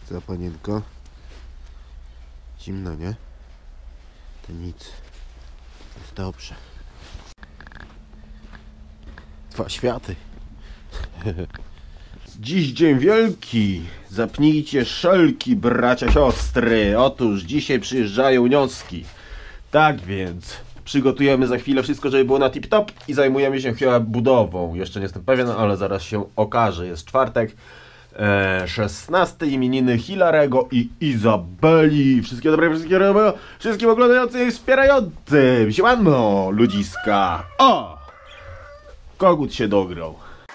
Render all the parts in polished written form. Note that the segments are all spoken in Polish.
Co, panienko? Zimno, nie? To nic. Jest dobrze. Dwa światy. Dziś dzień wielki. Zapnijcie szelki, bracia, siostry. Otóż dzisiaj przyjeżdżają wnioski. Tak więc przygotujemy za chwilę wszystko, żeby było na tip-top i zajmujemy się chyba budową. Jeszcze nie jestem pewien, ale zaraz się okaże. Jest czwartek, 16 imieniny Hilarego i Izabeli. Wszystkiego dobrego, wszystkim oglądającym i wspierającym. Siemano, ludziska. O! Kogut się dograł.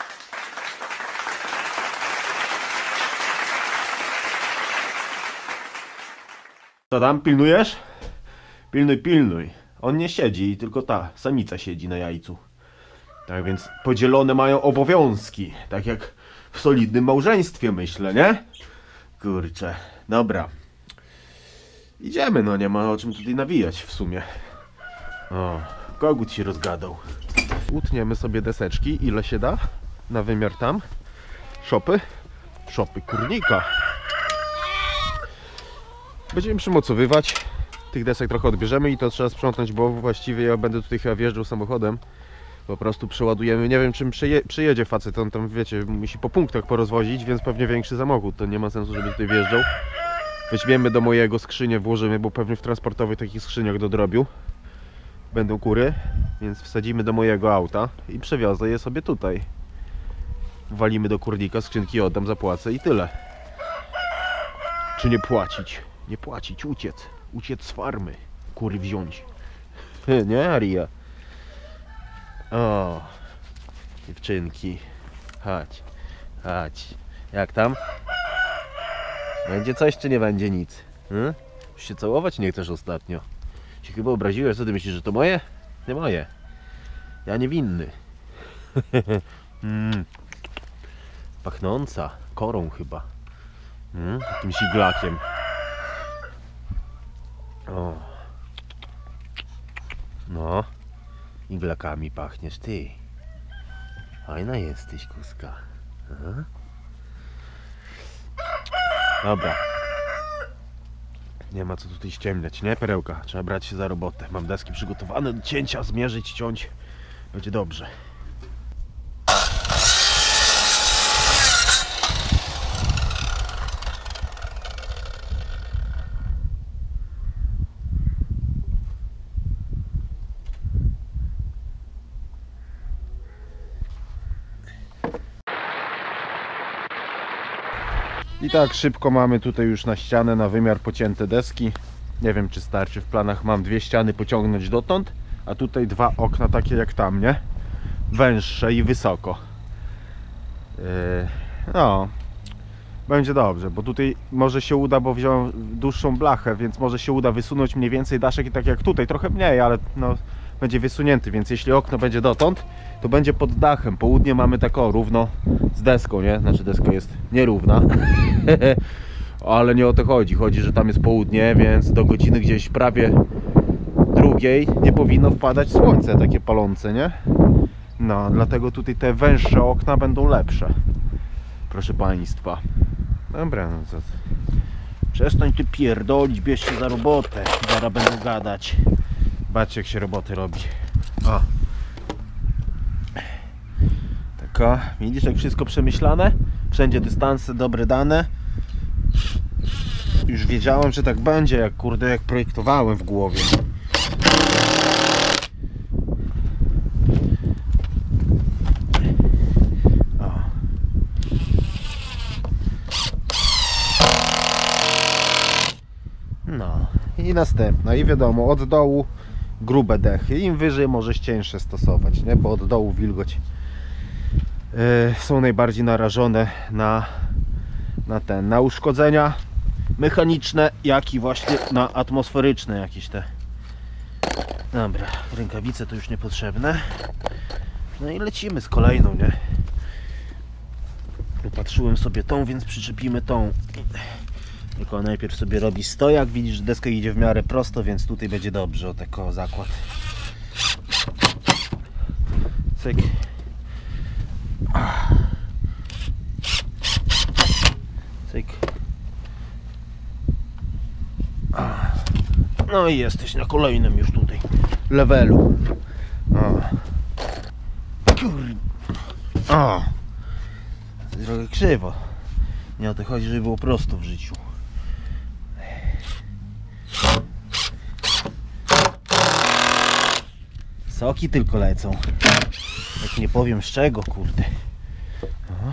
Co tam, pilnujesz? Pilnuj. On nie siedzi, tylko ta samica siedzi na jajcu. Tak więc podzielone mają obowiązki. Tak jak w solidnym małżeństwie, myślę, nie? Kurczę, dobra. Idziemy, no nie ma o czym tutaj nawijać w sumie. O, kogut się rozgadał. Utniemy sobie deseczki, ile się da. Na wymiar tam. Szopy kurnika. Będziemy przymocowywać. Tych desek trochę odbierzemy i to trzeba sprzątnąć, bo właściwie ja będę tutaj chyba wjeżdżał samochodem. Po prostu przeładujemy. Nie wiem, czym przyjedzie facet. On tam, wiecie, musi po punktach porozwozić, więc pewnie większy samochód. To nie ma sensu, żeby tutaj wjeżdżał. Weźmiemy do mojego skrzynię, włożymy, bo pewnie w transportowych takich skrzyniach do drobiu będą kury, więc wsadzimy do mojego auta i przewiozę je sobie tutaj. Walimy do kurnika, skrzynki oddam, zapłacę i tyle. Czy nie płacić? Nie płacić, uciec z farmy, kury wziąć. Nie, Aria? O, dziewczynki, chodź. Jak tam? Będzie coś, czy nie będzie nic? Już się całować nie chcesz ostatnio. Się chyba obraziłeś, co ty myślisz, że to moje? Nie moje. Ja niewinny. Pachnąca, korą chyba. Jakimś iglakiem. O. No. Iglakami pachniesz ty. Fajna jesteś, kuska. Aha. Dobra. Nie ma co tutaj ściemniać, nie, perełka? Trzeba brać się za robotę. Mam deski przygotowane do cięcia, zmierzyć, ciąć. Będzie dobrze. I tak szybko mamy tutaj już na ścianę, na wymiar pocięte deski. Nie wiem, czy starczy. W planach mam dwie ściany pociągnąć dotąd, a tutaj dwa okna takie jak tam, nie? Węższe i wysoko. No, będzie dobrze, bo tutaj może się uda, bo wziąłem dłuższą blachę, więc może się uda wysunąć mniej więcej daszek i tak jak tutaj, trochę mniej, ale no, będzie wysunięty, więc jeśli okno będzie dotąd, to będzie pod dachem. Południe mamy tak o, równo z deską, nie? Znaczy deska jest nierówna. Ale nie o to chodzi. Chodzi, że tam jest południe, więc do godziny gdzieś prawie drugiej nie powinno wpadać słońce takie palące, nie? No, dlatego tutaj te węższe okna będą lepsze. Proszę Państwa. Dobra, no co? Przestań ty pierdolić, bierz się za robotę. Zaraz będę gadać. Patrzcie, jak się roboty robi. O. Taka, widzisz, jak wszystko przemyślane? Wszędzie dystanse, dobre dane. Już wiedziałem, że tak będzie, jak kurde, jak projektowałem w głowie. O. No i następna, i wiadomo, od dołu grube dechy, im wyżej możesz cieńsze stosować, nie? Bo od dołu wilgoć są najbardziej narażone na uszkodzenia mechaniczne, jak i właśnie na atmosferyczne jakieś te. Dobra, rękawice to już niepotrzebne. No i lecimy z kolejną, nie? Opatrzyłem sobie tą, więc przyczepimy tą. Tylko najpierw sobie robi stojak. Widzisz, że deska idzie w miarę prosto, więc tutaj będzie dobrze. O tak, o, zakład. Cyk. Cyk. No i jesteś na kolejnym już tutaj levelu. O. O. Trochę krzywo. Nie o to chodzi, żeby było prosto w życiu. Soki tylko lecą. Jak nie powiem z czego, kurde. O.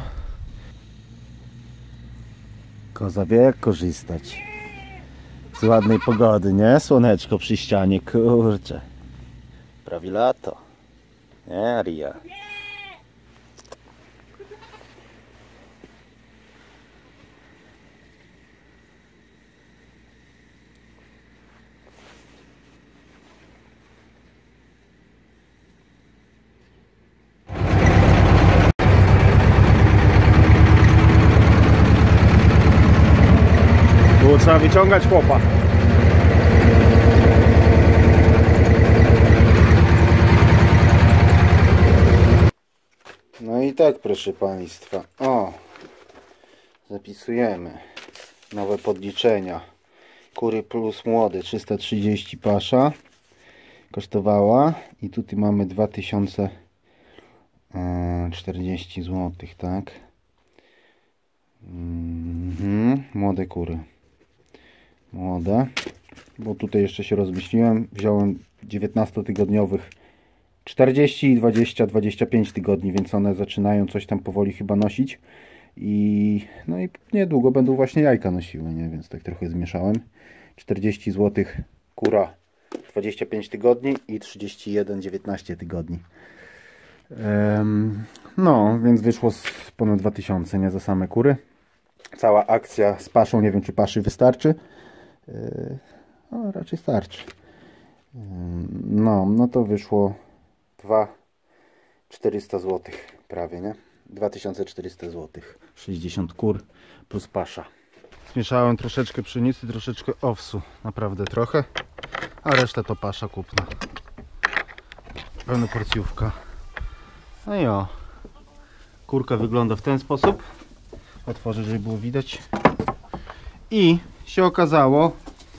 Koza wie jak korzystać z ładnej pogody, nie? Słoneczko przy ścianie, kurczę. Prawie lato. Nie, Ria. Było trzeba wyciągać chłopa. No i tak, proszę Państwa. O, zapisujemy nowe podliczenia. Kury plus młode 330 pasza kosztowała i tutaj mamy 2040 zł, tak? Młode kury. Młode, bo tutaj jeszcze się rozmyśliłem, wziąłem 19-tygodniowych 40 i 20-25 tygodni, więc one zaczynają coś tam powoli chyba nosić i no i niedługo będą właśnie jajka nosiły, nie? Więc tak trochę zmieszałem. 40 zł kura 25 tygodni i 31 19 tygodni. No, więc wyszło z ponad 2000, nie, za same kury. Cała akcja z paszą, nie wiem czy paszy wystarczy. No, raczej starczy. No to wyszło 2400 zł prawie, nie? 2400 zł. 60 kur plus pasza. Zmieszałem troszeczkę pszenicy, troszeczkę owsu. Naprawdę trochę. A resztę to pasza kupna. Pełna porcjówka. No i o. Kurka wygląda w ten sposób. Otworzę, żeby było widać. I się okazało,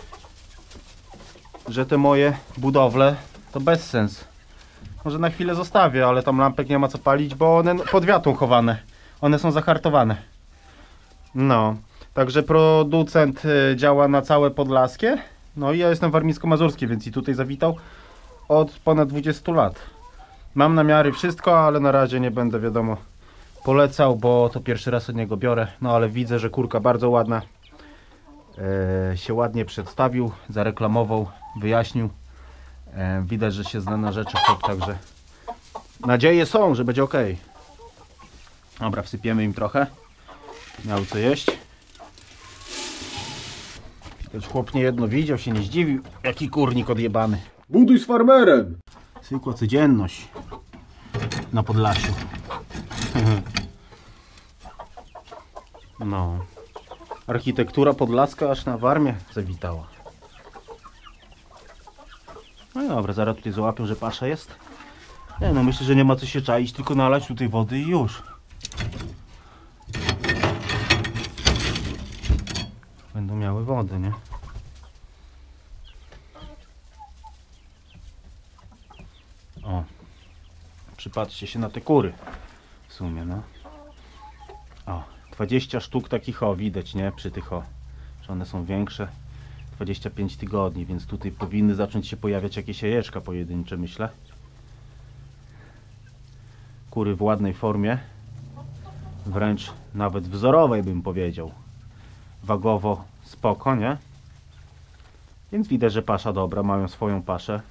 że te moje budowle to bez sens. Może na chwilę zostawię, ale tam lampek nie ma co palić, bo one pod wiatą chowane. One są zahartowane. No, także producent działa na całe Podlaskie. No i ja jestem warmińsko-mazurski, więc i tutaj zawitał od ponad 20 lat. Mam namiary wszystko, ale na razie nie będę, wiadomo, polecał, bo to pierwszy raz od niego biorę. No ale widzę, że kurka bardzo ładna. Się ładnie przedstawił, zareklamował, wyjaśnił. Widać, że się zna na rzeczy chłop, także nadzieje są, że będzie ok. Dobra, wsypiemy im trochę. Miał co jeść. Też chłop nie jedno widział, się nie zdziwił. Jaki kurnik odjebany. Buduj z farmerem! Zwykła codzienność na Podlasiu. No. Architektura podlaska aż na Warmię zawitała. No i dobra, zaraz tutaj załapią, że pasza jest. Nie no, myślę, że nie ma co się czaić, tylko nalać tutaj wody i już. Będą miały wodę, nie? O. Przypatrzcie się na te kury. W sumie, no. O. 20 sztuk takich, o, widać, nie? Przy tych, o, że one są większe. 25 tygodni, więc tutaj powinny zacząć się pojawiać jakieś jajeczka pojedyncze, myślę. Kury w ładnej formie. Wręcz nawet wzorowej, bym powiedział. Wagowo spoko, nie? Więc widać, że pasza dobra, mają swoją paszę.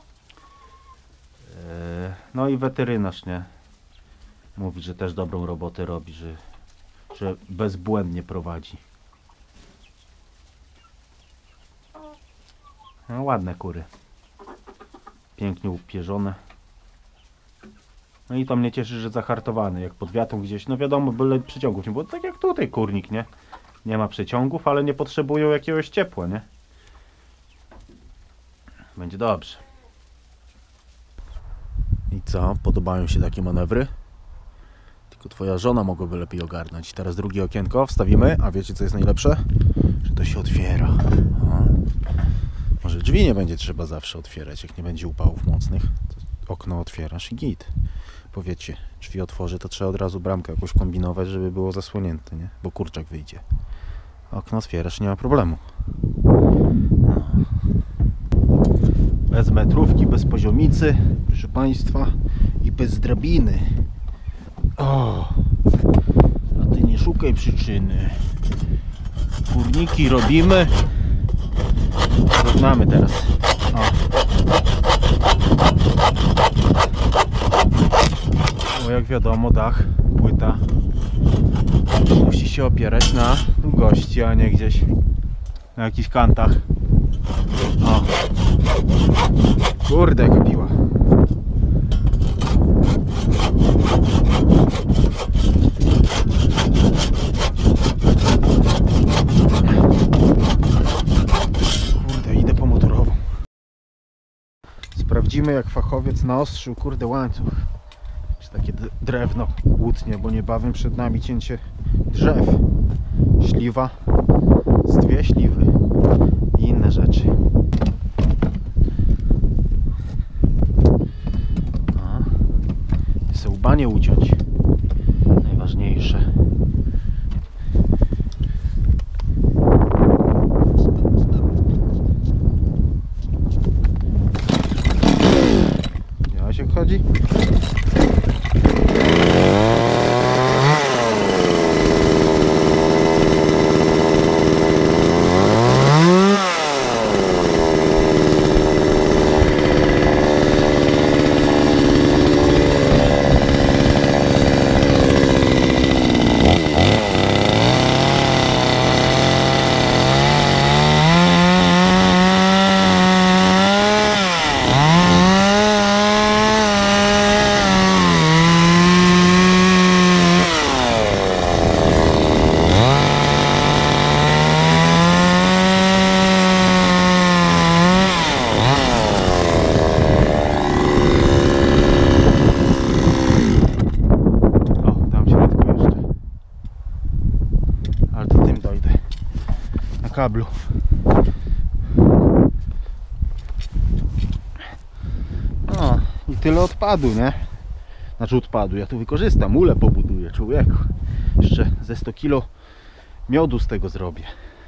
No i weterynarz, nie? Mówi, że też dobrą robotę robi, że bezbłędnie prowadzi. No, ładne kury. Pięknie upierzone. No i to mnie cieszy, że zahartowane. Jak pod wiatą gdzieś, no wiadomo, byle przeciągów nie było. Tak jak tutaj kurnik, nie? Nie ma przeciągów, ale nie potrzebują jakiegoś ciepła, nie? Będzie dobrze. I co? Podobają się takie manewry? Tylko twoja żona mogłaby lepiej ogarnąć. Teraz drugie okienko wstawimy, a wiecie co jest najlepsze? Że to się otwiera. Może drzwi nie będzie trzeba zawsze otwierać, jak nie będzie upałów mocnych, to okno otwierasz i git. Powiecie, drzwi otworzy, to trzeba od razu bramkę jakoś kombinować, żeby było zasłonięte, nie? Bo kurczak wyjdzie. Okno otwierasz, nie ma problemu. No. Bez metrówki, bez poziomicy, proszę Państwa, i bez drabiny. O, a Ty nie szukaj przyczyny. Górniki robimy. Równamy teraz. O. Bo jak wiadomo, dach, płyta musi się opierać na długości, a nie gdzieś na jakichś kantach. O. Kurde, jaka piła. Kurde, idę po motorową. Sprawdzimy, jak fachowiec naostrzył, kurde, łańcuch. Czy takie drewno łutnie, bo niebawem przed nami cięcie drzew. Śliwa z 2 śliwy i inne rzeczy. Se łba nie uciąć. Najważniejsze. Widziałeś, jak chodzi? Kablu. No i tyle odpadu, nie? Znaczy odpadu, ja tu wykorzystam, ulę pobuduję, człowieku. Jeszcze ze 100 kg miodu z tego zrobię.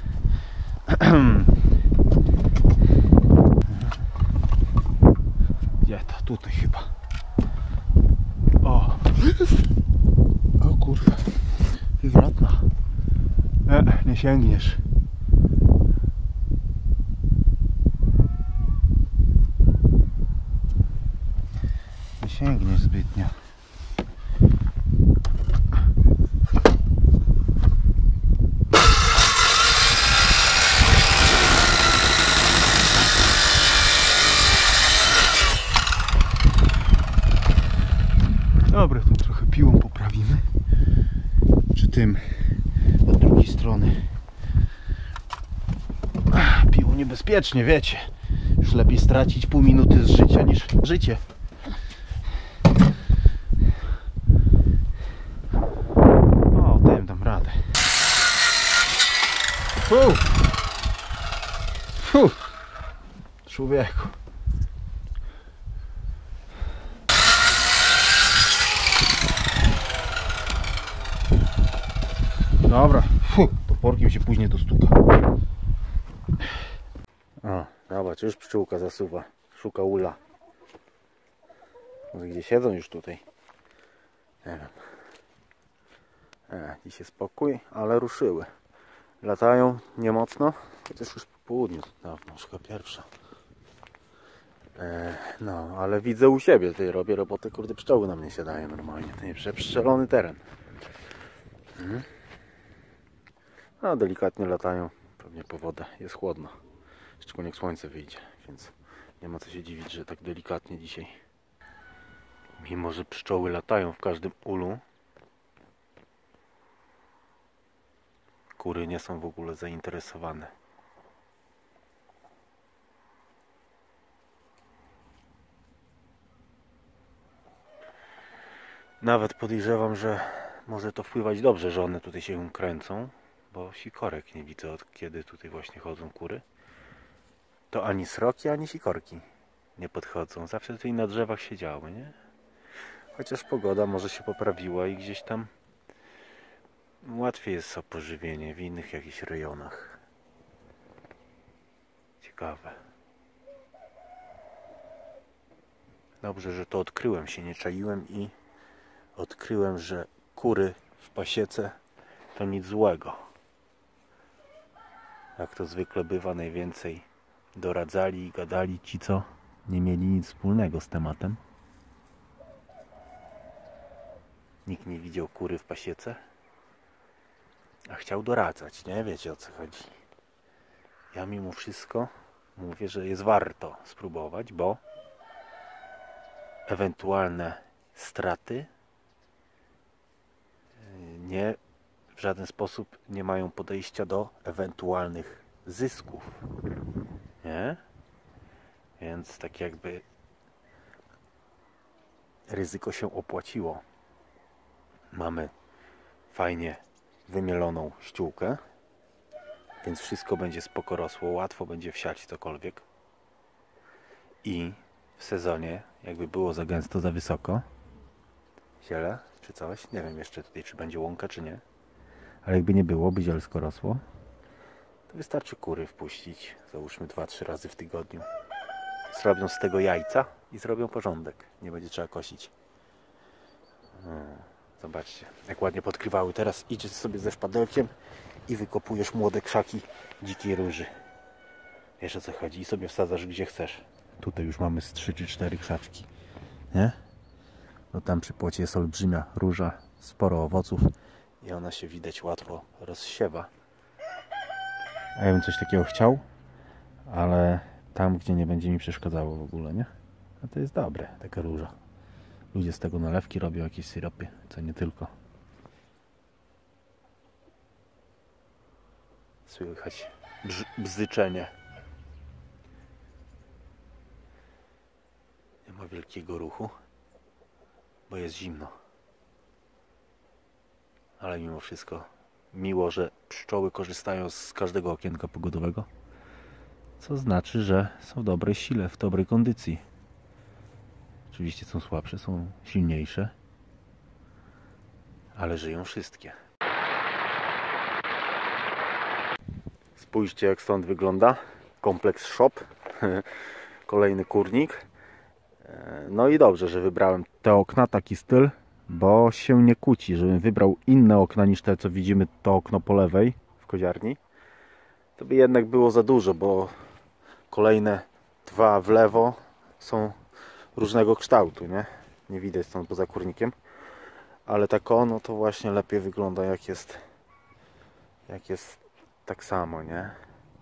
Gdzie to? Tutaj chyba. O! O kurwa. Wywrotna. Nie sięgniesz. Sięgniesz zbytnio. Dobra, to trochę piłą poprawimy. Czy tym od drugiej strony. Piłą niebezpiecznie, wiecie. Już lepiej stracić pół minuty z życia niż życie. Dam radę. Człowieku. Dobra. Toporkiem się później dostuka. O, zobacz, już pszczółka zasuwa. Szuka ula. Może gdzie siedzą już tutaj? Nie wiem. Dzisiaj spokój, ale ruszyły. Latają niemocno, chociaż już po południu, dawno, już chyba pierwsza. No, ale widzę u siebie, tutaj robię robotę, kurde, pszczoły na mnie siadają normalnie, to nie przestrzelony teren. No, delikatnie latają, pewnie po wodę, jest chłodno. Szczególnie jak słońce wyjdzie, więc nie ma co się dziwić, że tak delikatnie dzisiaj. Mimo że pszczoły latają w każdym ulu, kury nie są w ogóle zainteresowane. Nawet podejrzewam, że może to wpływać dobrze, że one tutaj się kręcą, bo sikorek nie widzę, od kiedy tutaj właśnie chodzą kury. to ani sroki, ani sikorki nie podchodzą. Zawsze tutaj na drzewach siedziały, nie? Chociaż pogoda może się poprawiła i gdzieś tam łatwiej jest o pożywienie w innych jakichś rejonach. Ciekawe. Dobrze, że to odkryłem, się nie czaiłem i odkryłem, że kury w pasiece to nic złego. Jak to zwykle bywa, najwięcej doradzali i gadali ci, co nie mieli nic wspólnego z tematem. Nikt nie widział kury w pasiece, a chciał doradzać, nie? Wiecie, o co chodzi. Ja mimo wszystko mówię, że jest warto spróbować, bo ewentualne straty w żaden sposób nie mają podejścia do ewentualnych zysków, nie? Więc tak jakby ryzyko się opłaciło. Mamy fajnie wymieloną ściółkę, więc wszystko będzie spoko rosło, łatwo będzie wsiać cokolwiek. I w sezonie, jakby było za gęsto, za wysoko, ziele czy coś, nie wiem jeszcze tutaj, czy będzie łąka, czy nie, ale jakby nie było, by zielsko rosło, to wystarczy kury wpuścić, załóżmy 2-3 razy w tygodniu. Zrobią z tego jajca i zrobią porządek, nie będzie trzeba kosić. Zobaczcie, jak ładnie podkrywały. Teraz idziesz sobie ze szpadelkiem i wykopujesz młode krzaki dzikiej róży. Wiesz, o co chodzi, i sobie wsadzasz gdzie chcesz. Tutaj już mamy z 3 czy 4 krzaczki, nie? No tam przy płocie jest olbrzymia róża, sporo owoców i ona się widać łatwo rozsiewa. A ja bym coś takiego chciał, ale tam, gdzie nie będzie mi przeszkadzało w ogóle, nie? A to jest dobre, taka róża. Ludzie z tego nalewki robią, jakieś syropy, co nie tylko. Słychać bzyczenie. Nie ma wielkiego ruchu, bo jest zimno. Ale mimo wszystko miło, że pszczoły korzystają z każdego okienka pogodowego. Co znaczy, że są w dobrej sile, w dobrej kondycji. Oczywiście są słabsze, są silniejsze, ale żyją wszystkie. Spójrzcie, jak stąd wygląda kompleks shop. Kolejny kurnik. No i dobrze, że wybrałem te okna, taki styl, bo się nie kłóci. Żebym wybrał inne okna niż te, co widzimy, to okno po lewej w koziarni, to by jednak było za dużo, bo kolejne 2 w lewo są różnego kształtu, nie? Nie widać stąd poza kurnikiem, ale tak ono to właśnie lepiej wygląda, jak jest tak samo, nie?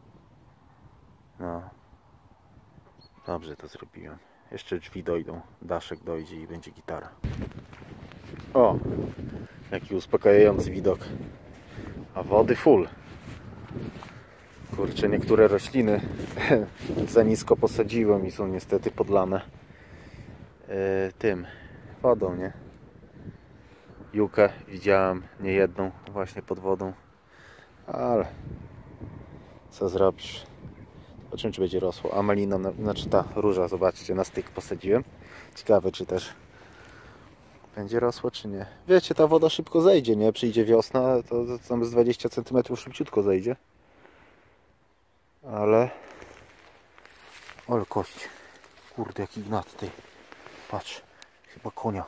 No, dobrze to zrobiłem. Jeszcze drzwi dojdą, daszek dojdzie i będzie gitara. O, jaki uspokajający widok. A wody full. Kurczę, niektóre rośliny za nisko posadziłem i są niestety podlane tym wodą, nie? Jukę widziałem niejedną właśnie pod wodą, ale co zrobisz? Zobaczymy, czy będzie rosło. A malina, znaczy ta róża, zobaczcie, na styk posadziłem. Ciekawe, czy też będzie rosło, czy nie. Wiecie, ta woda szybko zejdzie, nie? Przyjdzie wiosna, to tam z 20 cm szybciutko zejdzie. Ale kość. Kurde, jaki gnat tej. Patrz, chyba konia.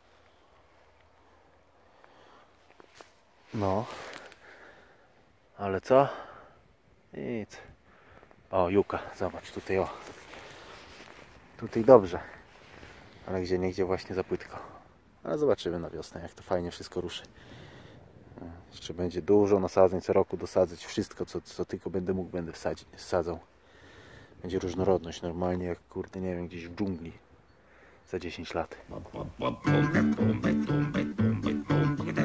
No. Ale co? Nic. O, juka, zobacz, tutaj o. Tutaj dobrze. Ale gdzie niegdzie właśnie za płytko. Ale zobaczymy na wiosnę, jak to fajnie wszystko ruszy. Jeszcze będzie dużo nasadzeń, co roku dosadzać wszystko, co tylko będę mógł, będę wsadzał. Będzie różnorodność, normalnie jak, kurde, nie wiem, gdzieś w dżungli za 10 lat.